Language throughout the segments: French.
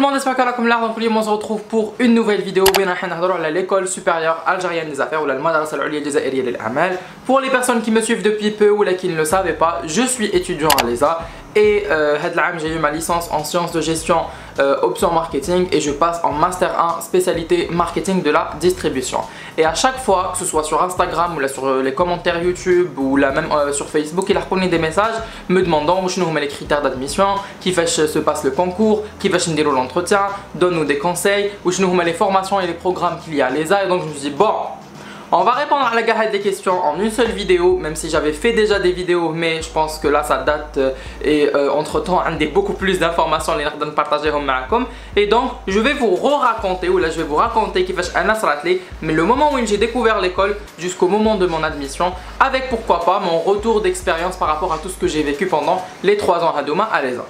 le monde, j'espère que là comme l'art, donc on se retrouve pour une nouvelle vidéo où on va l'école supérieure algérienne des affaires ou la Madrasa al-Ulia Jazairiyya lil A'mal. Pour les personnes qui me suivent depuis peu ou là qui ne le savaient pas, je suis étudiant à l'ESA et j'ai eu ma licence en sciences de gestion option marketing et je passe en master 1 spécialité marketing de la distribution. Et à chaque fois, que ce soit sur Instagram ou là sur les commentaires YouTube ou là même sur Facebook, il a reconnu des messages me demandant où je nous mets les critères d'admission, qui fait se passe le concours, qui va nous dérouler l'entretien, donne-nous des conseils, où je nous mets les formations et les programmes qu'il y a à l'ESA. Et donc je me suis dit bon, on va répondre à la galette des questions en une seule vidéo, même si j'avais fait déjà des vidéos, mais je pense que là ça date et entre temps on a beaucoup plus d'informations les de partager avec vous. Et donc je vais vous raconter ou là je vais vous raconter qui fait un asratli, mais le moment où j'ai découvert l'école jusqu'au moment de mon admission, avec pourquoi pas mon retour d'expérience par rapport à tout ce que j'ai vécu pendant les 3 ans à Douma à l'ESA.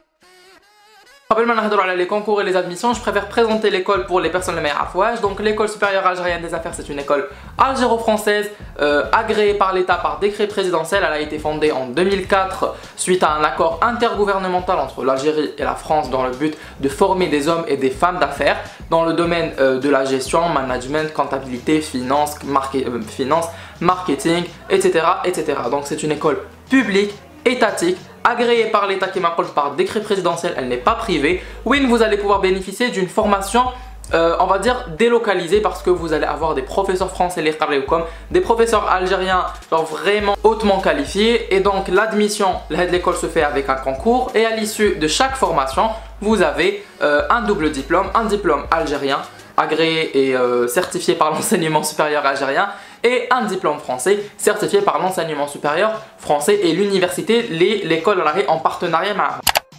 Les concours et les admissions, je préfère présenter l'école pour les personnes les meilleures affouages. Donc l'école supérieure algérienne des affaires, c'est une école algéro-française agréée par l'État par décret présidentiel. Elle a été fondée en 2004 suite à un accord intergouvernemental entre l'Algérie et la France dans le but de former des hommes et des femmes d'affaires dans le domaine de la gestion, management, comptabilité, finance, marketing, etc. Donc c'est une école publique, étatique, agréée par l'État qui m'appelle par décret présidentiel, elle n'est pas privée. Oui, vous allez pouvoir bénéficier d'une formation, on va dire délocalisée, parce que vous allez avoir des professeurs français, des professeurs algériens, genre vraiment hautement qualifiés. Et donc l'admission, l'école se fait avec un concours et à l'issue de chaque formation, vous avez un double diplôme, un diplôme algérien agréé et certifié par l'enseignement supérieur algérien et un diplôme français certifié par l'enseignement supérieur français et l'université, l'école en partenariat avec.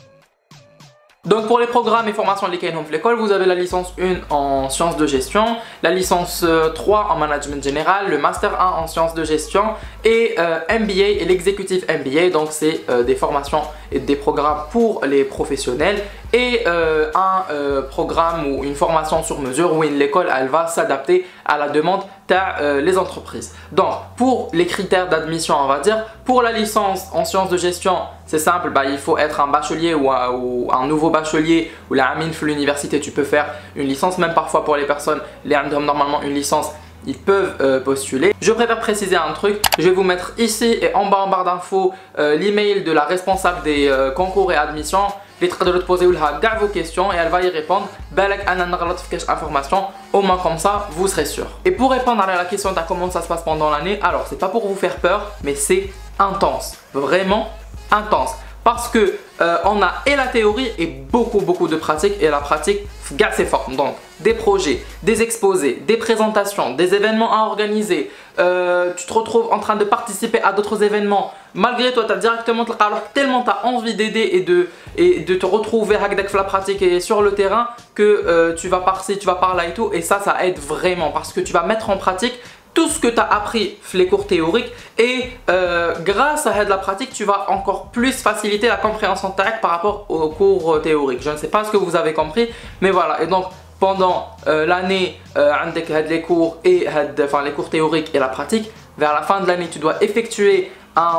Donc pour les programmes et formations de l'école, vous avez la licence 1 en sciences de gestion, la licence 3 en management général, le master 1 en sciences de gestion et MBA et l'exécutif MBA. Donc c'est des formations et des programmes pour les professionnels et un programme ou une formation sur mesure où l'école elle va s'adapter à la demande les entreprises. Donc pour les critères d'admission, on va dire, pour la licence en sciences de gestion, c'est simple, il faut être un bachelier ou un nouveau bachelier ou la amine de l'université, tu peux faire une licence. Même parfois pour les personnes qui ont normalement une licence, ils peuvent postuler. Je préfère préciser un truc, je vais vous mettre ici et en barre d'infos l'email de la responsable des concours et admissions. Les trains de l'autre poser vos questions et elle va y répondre. Information, au moins comme ça vous serez sûr. Et pour répondre à la question de comment ça se passe pendant l'année, alors c'est pas pour vous faire peur, mais c'est intense, vraiment intense. Parce que on a et la théorie et beaucoup de pratique, et la pratique c'est fort. Donc des projets, des exposés, des présentations, des événements à organiser, tu te retrouves en train de participer à d'autres événements. Malgré toi, tu as directement tellement tu as envie d'aider et de te retrouver avec la pratique et sur le terrain que tu vas par-ci, tu vas par-là et tout. Et ça aide vraiment parce que tu vas mettre en pratique tout ce que tu as appris les cours théoriques et grâce à la pratique, tu vas encore plus faciliter la compréhension par rapport aux cours théoriques. Je ne sais pas ce que vous avez compris, mais voilà. Et donc pendant l'année, avec les cours et les cours théoriques et la pratique, vers la fin de l'année, tu dois effectuer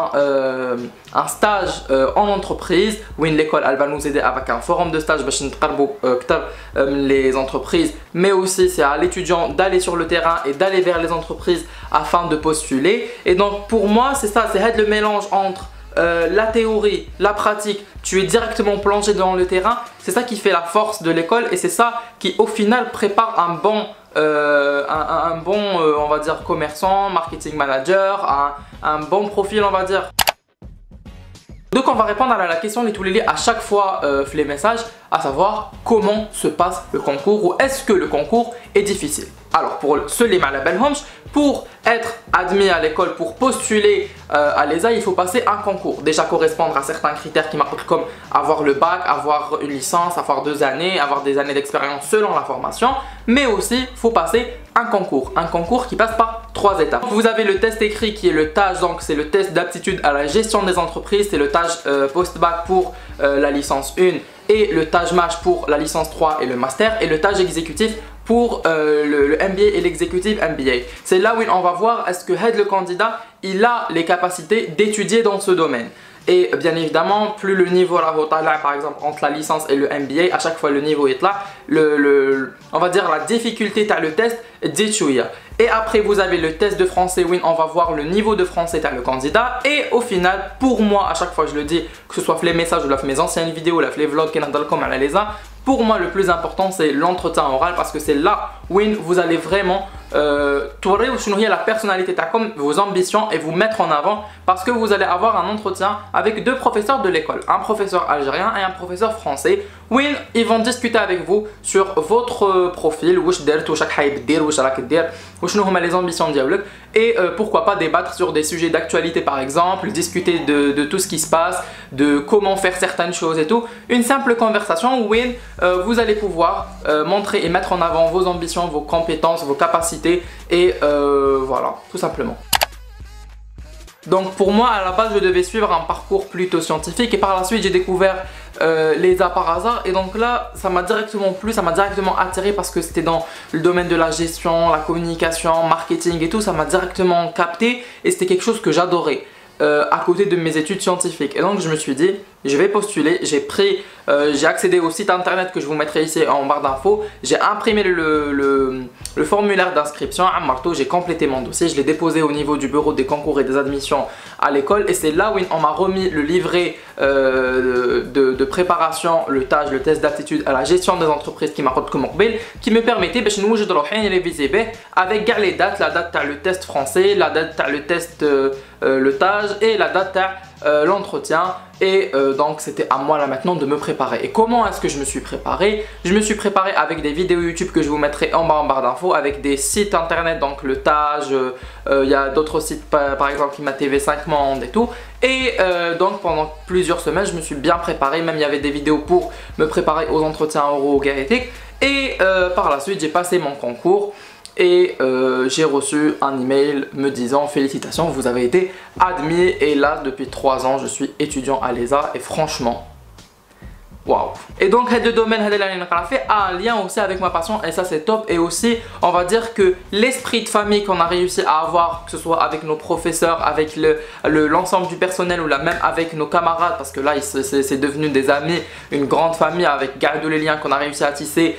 un stage en entreprise où l'école elle va nous aider avec un forum de stage les entreprises, mais aussi c'est à l'étudiant d'aller sur le terrain et d'aller vers les entreprises afin de postuler. Et donc pour moi c'est ça, c'est le mélange entre la théorie, la pratique, tu es directement plongé dans le terrain, c'est ça qui fait la force de l'école et c'est ça qui au final prépare un bon on va dire commerçant, marketing manager, un bon profil on va dire. Donc on va répondre à la question les tous les à chaque fois les messages, à savoir comment se passe le concours ou est-ce que le concours est difficile. Alors pour ceux les malabelhommes, pour être admis à l'école, pour postuler à l'ESA, il faut passer un concours. Déjà correspondre à certains critères qui marquent comme avoir le bac, avoir une licence, avoir 2 années, avoir des années d'expérience selon la formation. Mais aussi, il faut passer un concours qui passe par 3 étapes. Vous avez le test écrit qui est le TAGE, donc c'est le test d'aptitude à la gestion des entreprises, c'est le TAGE post-bac pour la licence 1 et le TAGE MASH pour la licence 3 et le master et le TAGE exécutif pour le MBA et l'exécutif MBA. C'est là où on va voir est-ce que le candidat il a les capacités d'étudier dans ce domaine. Et bien évidemment, plus le niveau là, par exemple entre la licence et le MBA, à chaque fois le niveau est là, on va dire la difficulté t'as le test dit. Et après vous avez le test de français, oui, on va voir le niveau de français t'as le candidat. Et au final, pour moi, à chaque fois je le dis, que ce soit les messages ou mes anciennes vidéos, les vlogs qui pour moi le plus important c'est l'entretien oral, parce que c'est là où vous allez vraiment la personnalité comme vos ambitions et vous mettre en avant, parce que vous allez avoir un entretien avec deux professeurs de l'école, un professeur algérien et un professeur français. Oui, ils vont discuter avec vous sur votre profil, les ambitions dialogue, et pourquoi pas débattre sur des sujets d'actualité, par exemple discuter de tout ce qui se passe, de comment faire certaines choses et tout. Une simple conversation où vous allez pouvoir montrer et mettre en avant vos ambitions, vos compétences, vos capacités, et voilà, tout simplement. Donc pour moi, à la base, je devais suivre un parcours plutôt scientifique, et par la suite j'ai découvert les arts par hasard, et donc là ça m'a directement plu, ça m'a directement attiré, parce que c'était dans le domaine de la gestion, la communication, marketing et tout, ça m'a directement capté et c'était quelque chose que j'adorais. À côté de mes études scientifiques, et donc je me suis dit je vais postuler. J'ai accédé au site internet que je vous mettrai ici en barre d'infos, j'ai imprimé le formulaire d'inscription à marteau, j'ai complété mon dossier, je l'ai déposé au niveau du bureau des concours et des admissions à l'école, et c'est là où on m'a remis le livret de préparation, le TAJ, le test d'aptitude à la gestion des entreprises qui me permettait avec les dates, la date le test français, la date le test le TAJ et la date l'entretien. Et donc c'était à moi là maintenant de me préparer. Et comment est-ce que je me suis préparé? Je me suis préparé avec des vidéos YouTube que je vous mettrai en barre d'infos, avec des sites internet, donc le TAJ, il y a d'autres sites par exemple ImaTV5 Monde et tout. Et donc pendant plusieurs semaines je me suis bien préparé, même il y avait des vidéos pour me préparer aux entretiens oraux gaétiques. Et par la suite j'ai passé mon concours. Et j'ai reçu un email me disant félicitations, vous avez été admis. Et là depuis 3 ans je suis étudiant à l'ESA, et franchement waouh. Et donc le domaine a un lien aussi avec ma passion, et ça c'est top. Et aussi on va dire que l'esprit de famille qu'on a réussi à avoir, que ce soit avec nos professeurs, avec l'ensemble du personnel, ou là même avec nos camarades, parce que là c'est devenu des amis, une grande famille, avec tous les liens qu'on a réussi à tisser.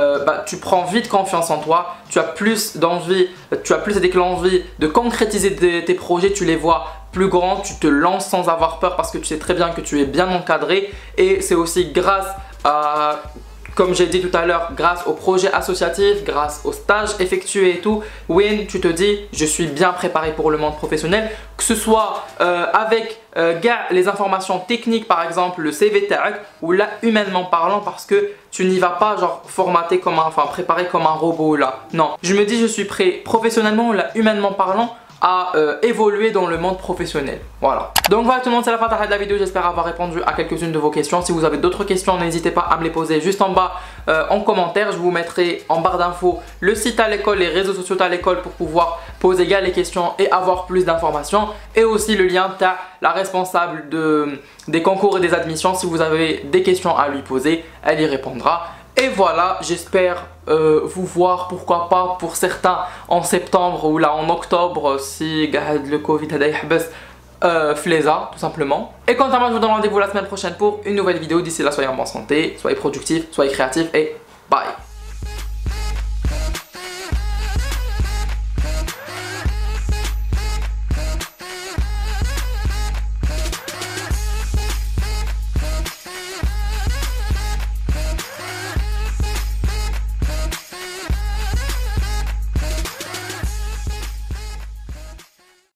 Tu prends vite confiance en toi, tu as plus d'envie, tu as plus l'envie de concrétiser tes projets, tu les vois plus grands, tu te lances sans avoir peur, parce que tu sais très bien que tu es bien encadré. Et c'est aussi grâce à, comme j'ai dit tout à l'heure, grâce aux projets associatifs, grâce aux stages effectués et tout, tu te dis je suis bien préparé pour le monde professionnel, que ce soit avec les informations techniques, par exemple le CV tag, ou là humainement parlant, parce que tu n'y vas pas genre formaté comme préparé comme un robot là. Non, je me dis je suis prêt professionnellement ou là humainement parlant à évoluer dans le monde professionnel. Voilà. Donc voilà tout le monde, c'est la fin de la vidéo. J'espère avoir répondu à quelques-unes de vos questions. Si vous avez d'autres questions, n'hésitez pas à me les poser juste en bas en commentaire. Je vous mettrai en barre d'infos le site à l'école, les réseaux sociaux à l'école, pour pouvoir poser les questions et avoir plus d'informations. Et aussi le lien à la responsable des concours et des admissions. Si vous avez des questions à lui poser, elle y répondra. Et voilà, j'espère vous voir, pourquoi pas pour certains en septembre ou là en octobre, si le Covid fléza tout simplement. Et quant à moi, je vous donne rendez-vous la semaine prochaine pour une nouvelle vidéo. D'ici là, soyez en bonne santé, soyez productifs, soyez créatifs, et bye.